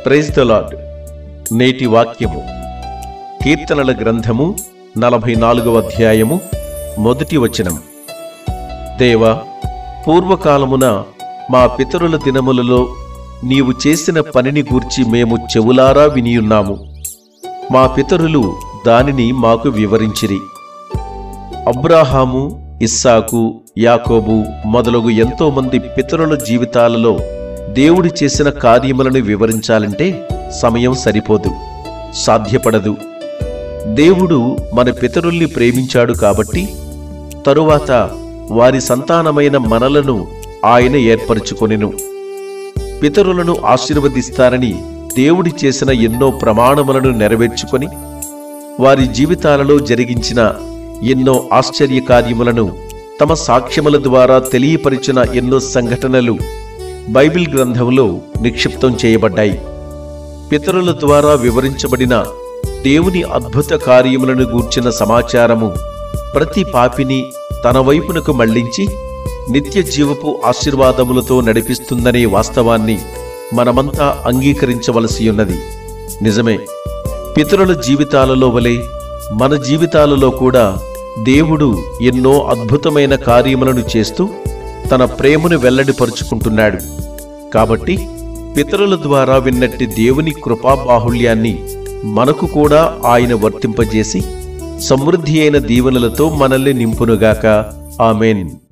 Praise the lord. నేటి వాక్యము కీర్తనల గ్రంథము 44వ అధ్యాయము 1వ వచనం. దేవా, పూర్వకాలమున మా పితరుల దినములలో నీవు చేసిన పనిని గూర్చి మేము చెవులారా వినియున్నాము. మా పితరులు దానిని మాకు వివరించిరి. అబ్రాహాము, ఇస్సాకు, యాకోబు మొదలగు ఎంతో మంది పితరుల జీవితాలలో దేవుడు చేసిన కార్యములను వివరించాలంటే సమయం సరిపోదు, సాధ్యపడదు. దేవుడు మన పితరుల్ని ప్రేమించాడు కాబట్టి తరువాత వారి సంతానమైన మనలను ఆయన ఏర్పరచుకొనెను. పితరులను ఆశీర్వదిస్తారని దేవుడి చేసిన ఎన్నో ప్రమాణములను నెరవేర్చుకొని వారి జీవితాలలో జరిగించిన ఎన్నో ఆశ్చర్య కార్యములను తమ సాక్ష్యముల ద్వారా తెలియపరిచిన ఎన్నో సంఘటనలు బైబిల్ గ్రంథంలో నిక్షిప్తం చేయబడ్డాయి. పితరుల ద్వారా వివరించబడిన దేవుని అద్భుత కార్యములను గూర్చిన సమాచారము ప్రతి పాపిని తన వైపునకు మళ్లించి నిత్య జీవపు ఆశీర్వాదములతో నడిపిస్తుందనే వాస్తవాన్ని మనమంతా అంగీకరించవలసి ఉన్నది. నిజమే, పితరుల జీవితాలలో వలె మన జీవితాలలో కూడా దేవుడు ఎన్నో అద్భుతమైన కార్యములను చేస్తూ తన ప్రేమను వెల్లడిపరుచుకుంటున్నాడు. కాబట్టి పితరుల ద్వారా విన్నట్టి దేవుని కృపాబాహుళ్యాన్ని మనకు కూడా ఆయన వర్తింపజేసి సమృద్ధి అయిన దీవెనలతో మనల్ని నింపునుగాక. ఆమేన్.